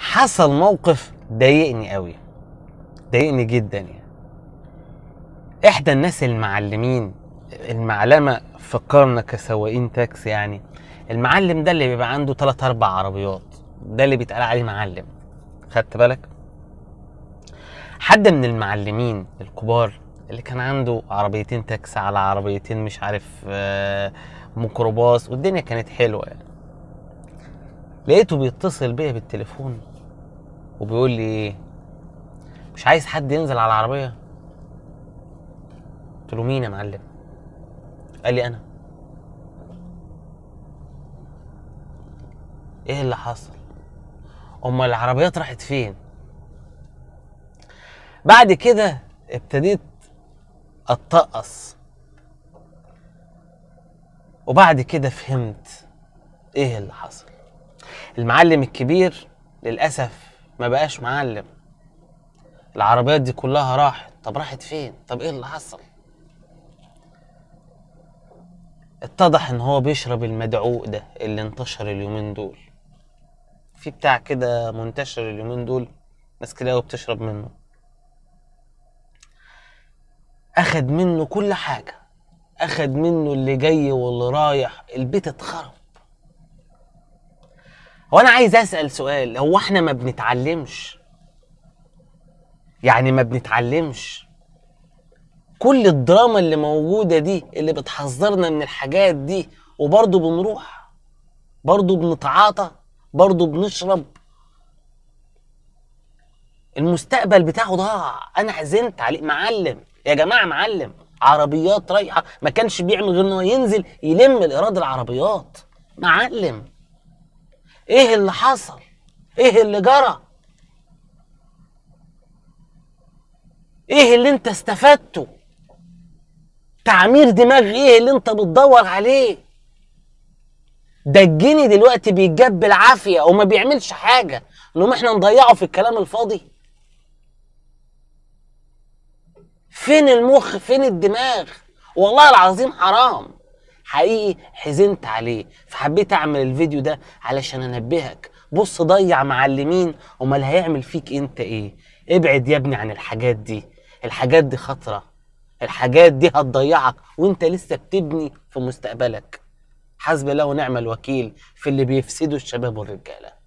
حصل موقف ضايقني قوي، ضايقني جدا يعني. احدى الناس المعلمين، المعلمه فكرنا كسواقين تاكسي يعني. المعلم ده اللي بيبقى عنده 3-4 عربيات، ده اللي بيتقال عليه معلم. خدت بالك؟ حد من المعلمين الكبار اللي كان عنده عربيتين تاكسي على عربيتين مش عارف ميكروباص، والدنيا كانت حلوه يعني. لقيته بيتصل بيا بالتليفون وبيقول لي ايه، مش عايز حد ينزل على العربيه؟ قلت له مين يا معلم؟ قال لي انا. ايه اللي حصل؟ امال العربيات راحت فين؟ بعد كده ابتديت اتطقص، وبعد كده فهمت ايه اللي حصل. المعلم الكبير للاسف ما بقاش معلم، العربيات دي كلها راحت. طب راحت فين؟ طب ايه اللي حصل؟ اتضح ان هو بيشرب المدعوق ده اللي انتشر اليومين دول. في بتاع كده منتشر اليومين دول، ناس كده بتشرب منه. اخد منه كل حاجة، اخد منه اللي جاي واللي رايح، البيت اتخرب. هو انا عايز اسأل سؤال، هو احنا ما بنتعلمش؟ يعني ما بنتعلمش؟ كل الدراما اللي موجودة دي اللي بتحذرنا من الحاجات دي، وبرضه بنروح، برضه بنتعاطى، برضه بنشرب. المستقبل بتاعه ضاع. انا حزنت عليه. معلم يا جماعة، معلم، عربيات رايحة، ما كانش بيعمل غير انه ينزل يلم الايراد العربيات. معلم، ايه اللي حصل؟ ايه اللي جرى؟ ايه اللي انت استفدته؟ تعمير دماغ ايه اللي انت بتدور عليه؟ ده الجني دلوقتي بيتجاب بالعافية وما بيعملش حاجة، انهم احنا نضيعه في الكلام الفاضي. فين المخ؟ فين الدماغ؟ والله العظيم حرام. حقيقي حزنت عليه، فحبيت اعمل الفيديو ده علشان انبهك. بص، ضيع معلمين، امال هيعمل فيك انت ايه؟ ابعد يا ابني عن الحاجات دي. الحاجات دي خطرة، الحاجات دي هتضيعك وانت لسه بتبني في مستقبلك. حسبي الله ونعم الوكيل في اللي بيفسدوا الشباب والرجالة.